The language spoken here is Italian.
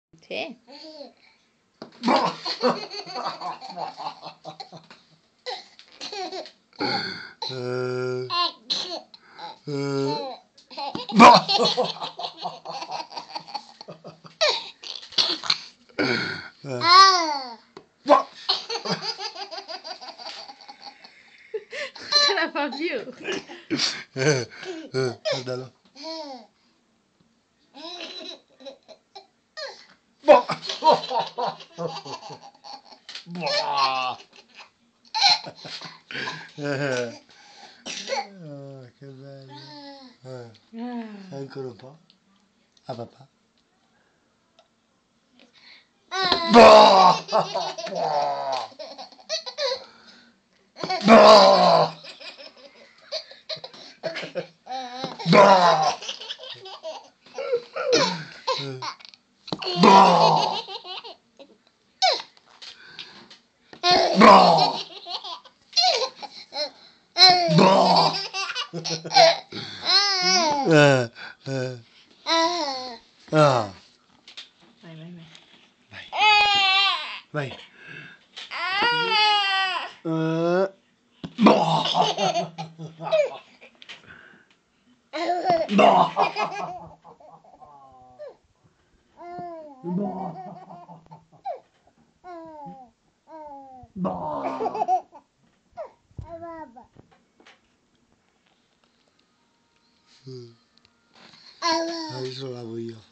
Sì. Non ce la fa più. Guardalo. Che bello. Ancora un po'. A papà. Ah. Vai, vai, vai. Vai. Adesso lo lavo io.